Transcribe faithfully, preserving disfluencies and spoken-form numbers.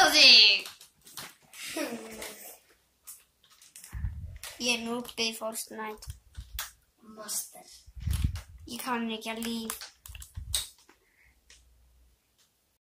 þig! Ég er núbið í Fortnite. Master. Ég kann ekki að líf.